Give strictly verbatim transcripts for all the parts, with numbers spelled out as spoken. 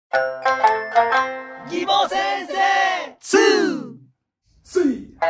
義母先生ツースリー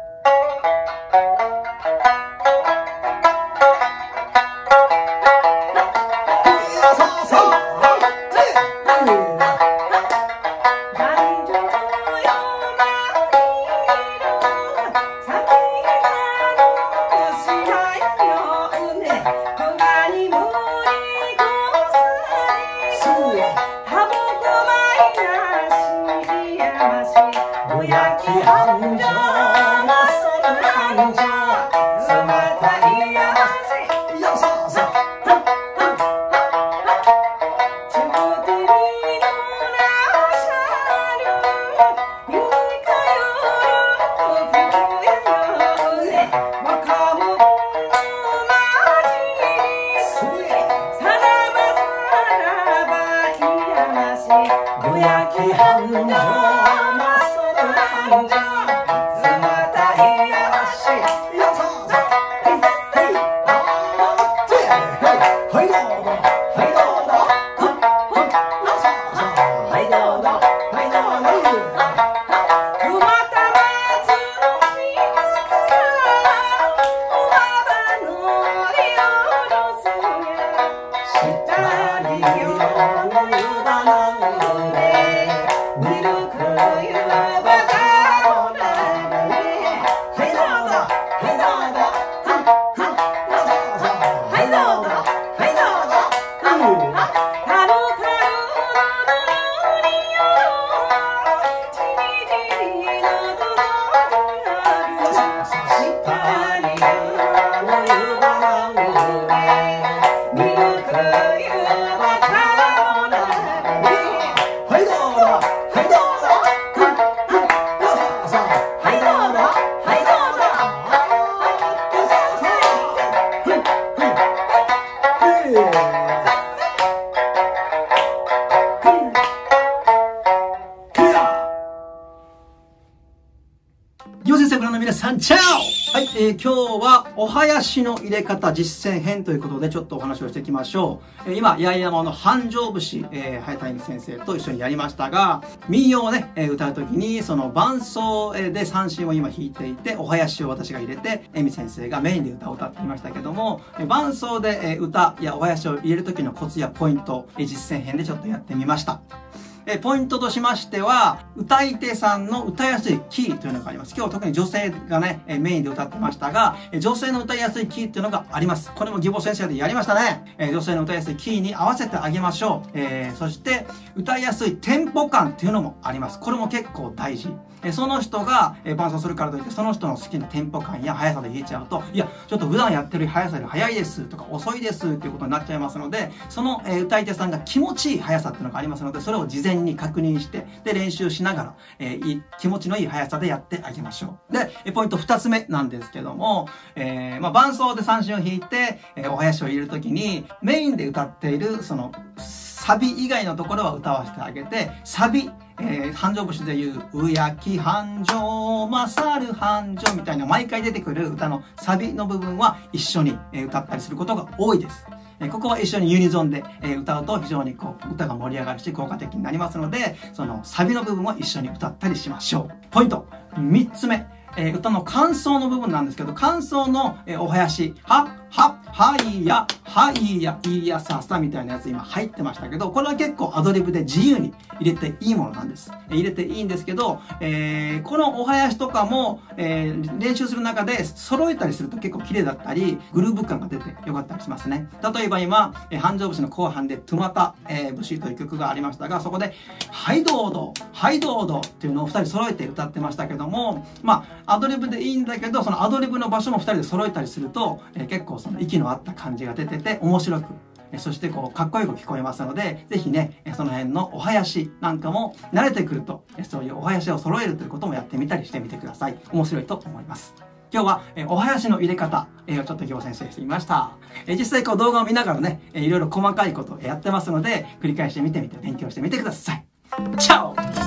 さん、チャオ。はい、えー、今日はお囃子の入れ方実践編ということでちょっとお話をしていきましょう。えー、今、八重山の繁盛節、えー、早谷先生と一緒にやりましたが、民謡をね、えー、歌うときに、その伴奏で三振を今弾いていて、お囃子を私が入れて、えみ先生がメインで歌を歌っていましたけども、えー、伴奏で、えー、歌やお囃子を入れるときのコツやポイント、えー、実践編でちょっとやってみました。えポイントとしましては、歌い手さんの歌いやすいキーというのがあります。今日は特に女性がね、えメインで歌ってましたが、え女性の歌いやすいキーっていうのがあります。これも義母先生でやりましたね。え女性の歌いやすいキーに合わせてあげましょう。えー、そして、歌いやすいテンポ感っていうのもあります。これも結構大事。えその人が、え伴奏するからといって、その人の好きなテンポ感や速さで弾いちゃうと、いや、ちょっと普段やってる速さより速いですとか遅いですっていうことになっちゃいますので、その、え歌い手さんが気持ちいい速さっていうのがありますので、それを事前に確認して、で、練習しながら、えー、いい気持ちのいい速さでやってあげましょう。で、ポイント二つ目なんですけども、えー、まあ、伴奏で三振を弾いて、えー、お囃子を入れるときに、メインで歌っている、その、サビ以外のところは歌わせてあげて、サビ、えー、繁盛節でいう、うやき繁盛、まさる繁盛みたいな毎回出てくる歌のサビの部分は一緒に、えー、歌ったりすることが多いです。えここは一緒にユニゾンで、え歌うと非常にこう歌が盛り上がるし効果的になりますので、そのサビの部分は一緒に歌ったりしましょう。ポイントみっつめ、え歌の間奏の部分なんですけど、間奏の、えお囃子、は、は、はいや、はいや、いやささみたいなやつ今入ってましたけど、これは結構アドリブで自由に入れていいものなんです。え入れていいんですけど、えー、このお囃子とかも、えー、練習する中で揃えたりすると結構綺麗だったり、グルーヴ感が出てよかったりしますね。例えば今、えー、繁盛節の後半でトゥマタ、えー、節という曲がありましたが、そこで、はいどうど、はいどうどっていうのを二人揃えて歌ってましたけども、まあ、アドリブでいいんだけど、そのアドリブの場所も二人で揃えたりすると、えー、結構その息の合った感じが出てて面白く、えー、そしてこうかっこよく聞こえますので、ぜひね、えー、その辺のお囃子なんかも慣れてくると、えー、そういうお囃子を揃えるということもやってみたりしてみてください。面白いと思います。今日は、えー、お囃子の入れ方、えー、をちょっと今日先生してみました。えー、実際こう動画を見ながらね、えー、いろいろ細かいことをやってますので、繰り返して見てみて勉強してみてください。チャオ。